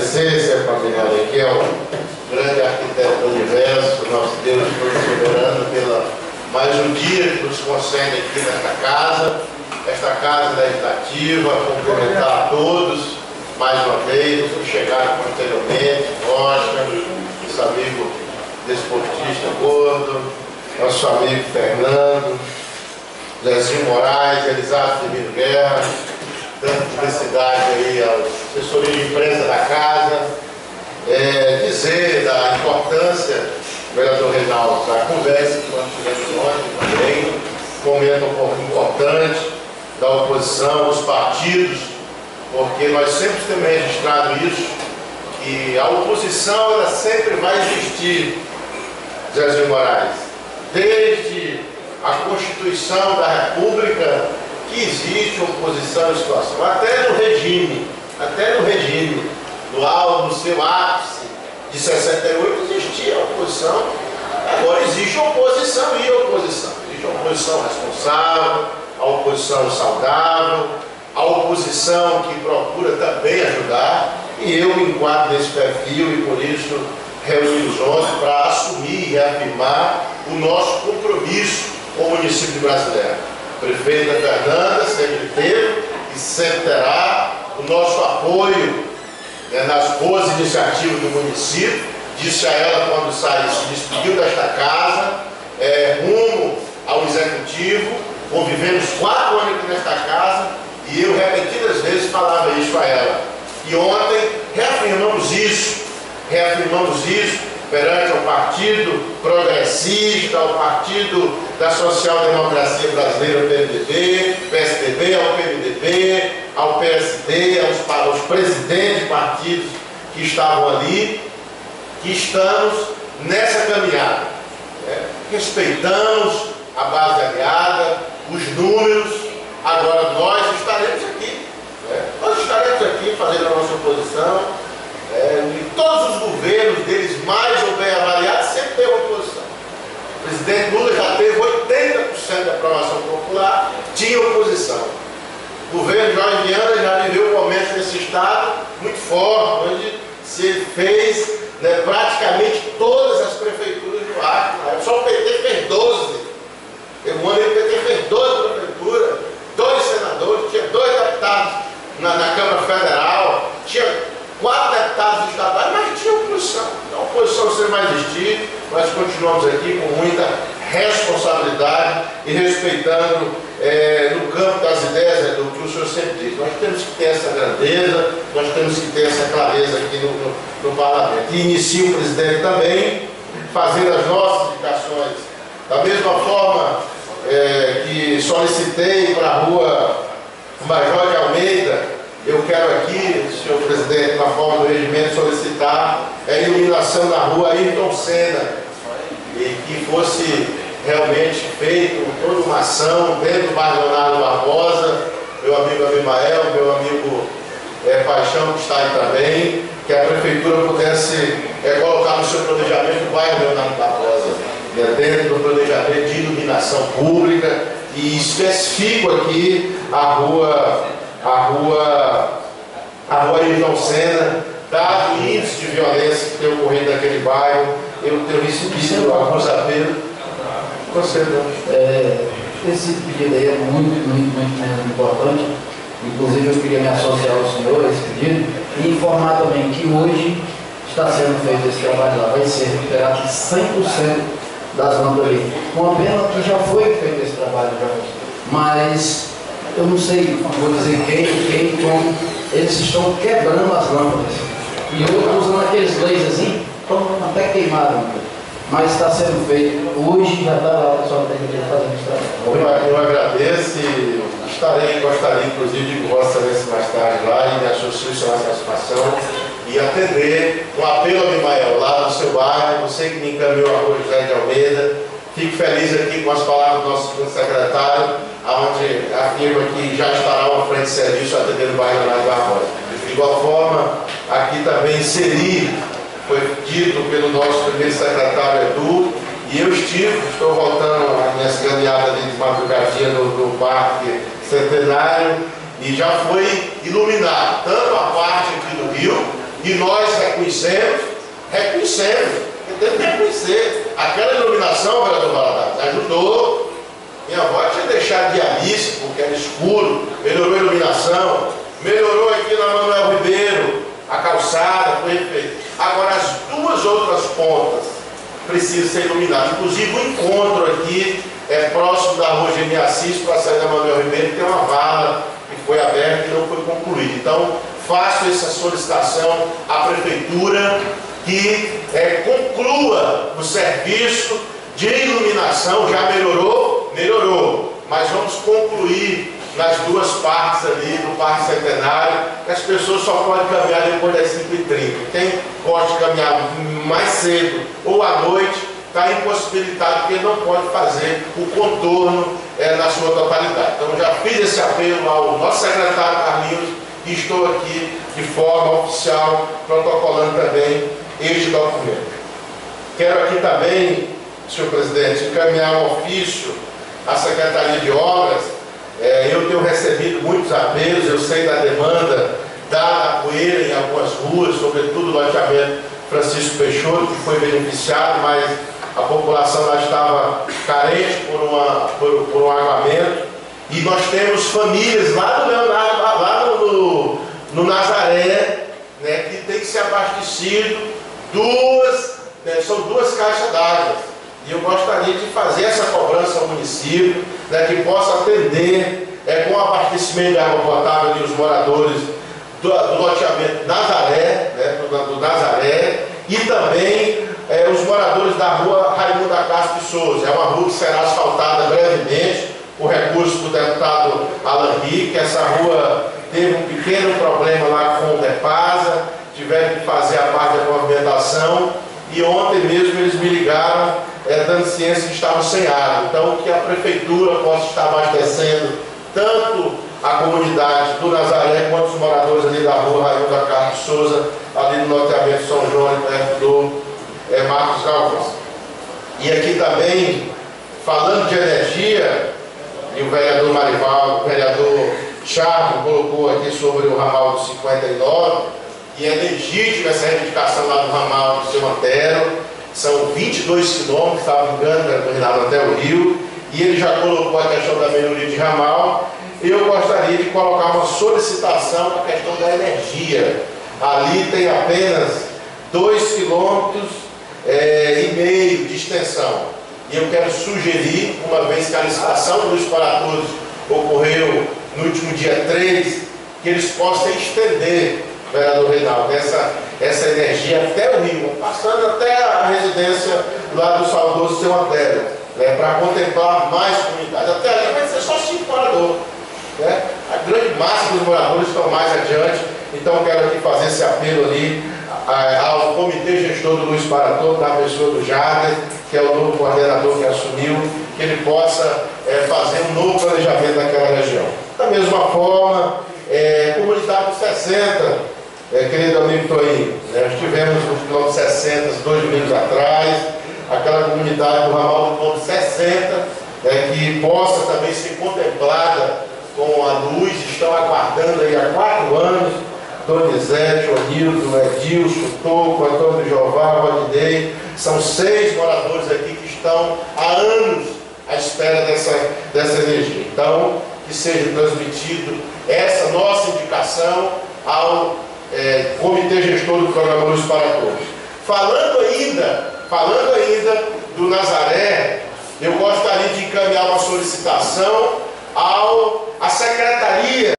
agradecer, Pampinelli, que é o grande arquiteto do universo, nosso Deus todo soberano, pela mais um dia que nos concede aqui nesta casa legislativa, cumprimentar a todos mais uma vez, os que chegaram posteriormente, Rocha, nosso amigo desportista Gordo, nosso amigo Fernando, Zezinho Moraes, Elisato Divino Guerra, dando publicidade aí à assessoria de imprensa da casa, dizer da importância, vereador Reinaldo, da conversa que nós tivemos ontem também, um momento um pouco importante da oposição, dos partidos, porque nós sempre temos registrado isso, que a oposição ela sempre vai existir, Zezinho Moraes, desde a Constituição da República, que existe oposição à situação, até no regime, no seu ápice de 68 existia oposição, agora existe oposição e oposição. Existe a oposição responsável, a oposição saudável, a oposição que procura também ajudar, e eu me enquadro nesse perfil e por isso reunimos ontem para assumir e reafirmar o nosso compromisso com o município brasileiro. Prefeita Fernanda sempre teve e sempre terá o nosso apoio nas boas iniciativas do município. Disse a ela quando se despediu desta casa, rumo ao executivo, convivemos 4 anos aqui nesta casa e eu repetidas vezes falava isso a ela. E ontem reafirmamos isso perante ao Partido Progressista, ao Partido da Social-Democracia Brasileira, ao PSDB, ao PMDB, ao PSD, aos presidentes de partidos que estavam ali, que estamos nessa caminhada. Respeitamos a base aliada, os números, agora nós estaremos aqui. Nós estaremos aqui fazendo a nossa oposição. Em todos os governos deles, mais ou bem avaliados, sempre teve oposição. O presidente Lula já teve 80% da aprovação popular, tinha oposição. O governo Jorge Viana já viveu um momento nesse estado muito forte, onde se fez praticamente todas as prefeituras do Acre. Só o PT fez 12. Teve um ano que o PT fez 12 prefeituras, 2 senadores, tinha 2 deputados na Câmara Federal, tinha 4 deputados estaduais, mas tinha oposição. Então a oposição sempre vai existir, nós continuamos aqui com muita responsabilidade e respeitando no campo das ideias do que o senhor sempre diz. Nós temos que ter essa grandeza, nós temos que ter essa clareza aqui no parlamento. E inicia o presidente também, fazendo as nossas indicações. Da mesma forma que solicitei para a rua Major de Almeida, eu quero aqui, senhor presidente, na forma do regimento, solicitar a iluminação da rua Ayrton Senna, e que fosse realmente feito toda uma ação dentro do bairro Leonardo Barbosa, meu amigo Abimael, meu amigo Paixão, que está aí também, que a prefeitura pudesse colocar no seu planejamento o bairro Leonardo Barbosa, dentro do planejamento de iluminação pública, e especifico aqui a rua Ayrton Senna, dado o índice de violência que tem ocorrido naquele bairro. Eu tenho recebido alguns apelos. Esse pedido aí é muito importante. Inclusive eu queria me associar ao senhor a esse pedido e informar também que hoje está sendo feito esse trabalho lá, vai ser recuperado 100% das lâmpadas ali. Uma pena que já foi feito esse trabalho já, mas eu não sei, vou dizer quem, como, eles estão quebrando as lâmpadas. E eu estou usando aqueles lasers, estão até queimados. Mas está sendo feito. Hoje já está lá, o pessoal tem que fazer isso. Eu agradeço e gostaria inclusive de que Vossa Excelência mais tarde lá e me associe a uma satisfação e atender um apelo a Abimael, lá no seu bairro, você que me encaminhou a rua José de Almeida. Fico feliz aqui com as palavras do nosso segundo secretário, onde afirma que já estará uma frente de serviço atendendo o bairro Leonardo Barbosa. De igual forma, aqui também foi dito pelo nosso primeiro secretário Edu, e eu estou voltando a minha caminhada de madrugadinha no Parque Centenário, e já foi iluminado tanto a parte aqui do rio E nós reconhecemos, temos que reconhecer. Aquela iluminação, vereador Valadares, ajudou. Minha avó tinha deixado de Alice, porque era escuro, melhorou a iluminação, melhorou aqui na Manuel Ribeiro, a calçada foi feita. Agora as duas outras pontas precisam ser iluminadas. Inclusive o encontro aqui próximo da rua Geni Assis para a saída da Manuel Ribeiro, tem uma vala que foi aberta e não foi concluída. Então faço essa solicitação à Prefeitura que conclua o serviço de iluminação. Já melhorou? Melhorou. Mas vamos concluir nas duas partes ali do Parque Centenário, que as pessoas só podem caminhar depois das 5h30. Quem gosta de caminhar mais cedo ou à noite, está impossibilitado, porque não pode fazer o contorno na sua totalidade. Então já fiz esse apelo ao nosso secretário Carlinhos e estou aqui de forma oficial protocolando também este documento. Quero aqui também, senhor presidente, encaminhar um ofício à Secretaria de Obras. Eu tenho recebido muitos apelos, eu sei da demanda da poeira em algumas ruas, sobretudo o loteamento Francisco Peixoto, que foi beneficiado, mas a população lá estava carente por um armamento. E nós temos famílias lá no Leonardo, lá no Nazaré, né, que tem que ser abastecido são duas caixas d'água. E eu gostaria de fazer essa cobrança ao município, né, que possa atender com o abastecimento de água potável ali, os moradores do loteamento Nazaré, né, do Nazaré, e também os moradores da rua Raimundo da Castro de Souza. É uma rua que será asfaltada brevemente, o recurso do deputado Alan Rick. Essa rua teve um pequeno problema lá com o DEPASA, tiveram que fazer a parte da movimentação, e ontem mesmo eles me ligaram dando ciência que estavam sem água. Então que a Prefeitura possa estar abastecendo tanto a comunidade do Nazaré quanto os moradores ali da rua Raimundo da Castro de Souza, ali no loteamento São João, perto do Marcos Galvão. E aqui também, falando de energia, e o vereador Marivaldo, o vereador Charles colocou aqui sobre o ramal do 59, e é legítima essa reivindicação lá do ramal do seu Antero. São 22 quilômetros, estava engano, do Renato até o Rio, e ele já colocou a questão da melhoria de ramal. Eu gostaria de colocar uma solicitação na questão da energia. Ali tem apenas 2,5 quilômetros de extensão. E eu quero sugerir, uma vez que a licitação do Luz para Todos ocorreu no último dia 3, que eles possam estender, vereador Reinaldo, essa energia até o Rio, passando até a residência lá do saudoso seu Antero, né, para contemplar mais comunidades. Até ali vai ser só 5 moradores. Né? A grande massa dos moradores estão mais adiante. Então quero aqui fazer esse apelo ali ao Comitê Gestor do Luz para Todos, da pessoa do Jader, que é o novo coordenador que assumiu, que ele possa fazer um novo planejamento daquela região. Da mesma forma, comunidade dos 60, querido amigo Toinho, nós tivemos no quilômetro 60, 2 domingos atrás, aquela comunidade do ramal do quilômetro 60, que possa também ser contemplada com a luz. Estão aguardando aí há 4 anos, Donizete, Onildo, Edilson, Toco, Antônio Jeová, Rodinei. São 6 moradores aqui que estão há anos à espera dessa energia. Então, que seja transmitido essa nossa indicação ao Comitê Gestor do Programa Luz para Todos. Falando ainda do Nazaré, eu gostaria de encaminhar uma solicitação à Secretaria